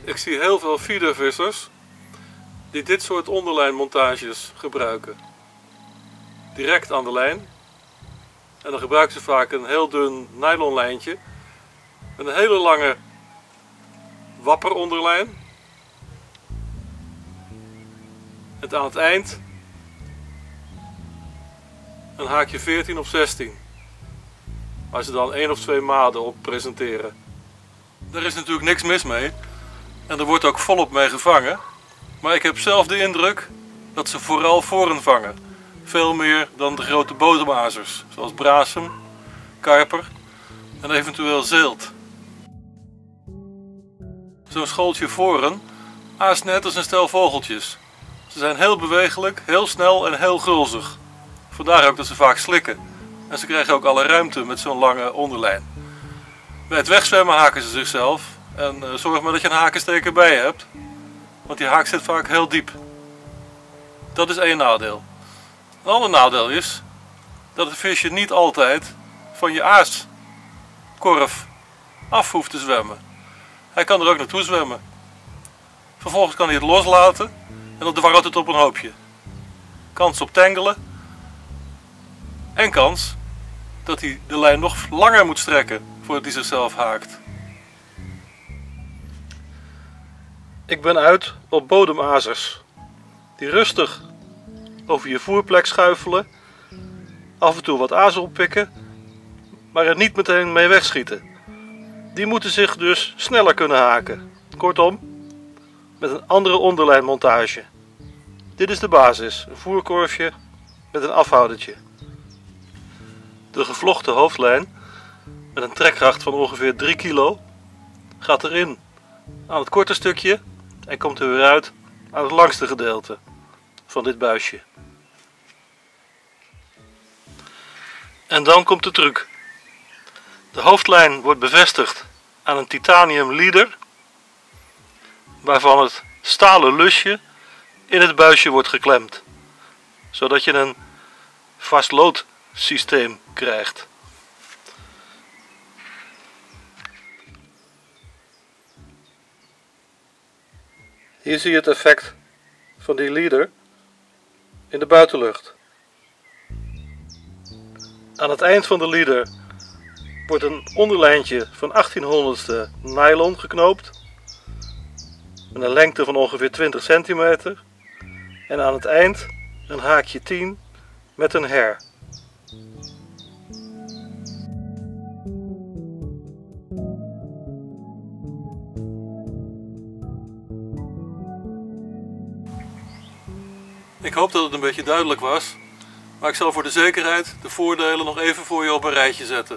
Ik zie heel veel feedervissers die dit soort onderlijnmontages gebruiken. Direct aan de lijn. En dan gebruiken ze vaak een heel dun nylonlijntje met een hele lange wapperonderlijn. En aan het eind een haakje 14 of 16. Waar ze dan 1 of 2 maden op presenteren. Daar is natuurlijk niks mis mee. En er wordt ook volop mee gevangen. Maar ik heb zelf de indruk dat ze vooral voren vangen. Veel meer dan de grote bodemazers. Zoals brasem, karper en eventueel zeelt. Zo'n schooltje voren aast net als een stel vogeltjes. Ze zijn heel bewegelijk, heel snel en heel gulzig. Vandaar ook dat ze vaak slikken. En ze krijgen ook alle ruimte met zo'n lange onderlijn. Bij het wegzwemmen haken ze zichzelf. En zorg maar dat je een hakensteker bij je hebt. Want die haak zit vaak heel diep. Dat is één nadeel. Een ander nadeel is dat het visje niet altijd van je aaskorf af hoeft te zwemmen. Hij kan er ook naartoe zwemmen. Vervolgens kan hij het loslaten en dan dwarrelt het op een hoopje. Kans op tangelen. En kans dat hij de lijn nog langer moet strekken voordat hij zichzelf haakt. Ik ben uit op bodemazers die rustig over je voerplek schuifelen, af en toe wat aas oppikken, maar er niet meteen mee wegschieten. Die moeten zich dus sneller kunnen haken. Kortom, met een andere onderlijnmontage. Dit is de basis, een voerkorfje met een afhoudertje. De gevlochten hoofdlijn met een trekkracht van ongeveer 3 kilo gaat erin aan het korte stukje en komt er weer uit aan het langste gedeelte van dit buisje. En dan komt de truc. De hoofdlijn wordt bevestigd aan een titanium leader, waarvan het stalen lusje in het buisje wordt geklemd, zodat je een vastloodsysteem krijgt. Hier zie je het effect van die leader in de buitenlucht. Aan het eind van de leader wordt een onderlijntje van 1800ste nylon geknoopt met een lengte van ongeveer 20 centimeter en aan het eind een haakje 10 met een her. Ik hoop dat het een beetje duidelijk was, maar ik zal voor de zekerheid de voordelen nog even voor je op een rijtje zetten.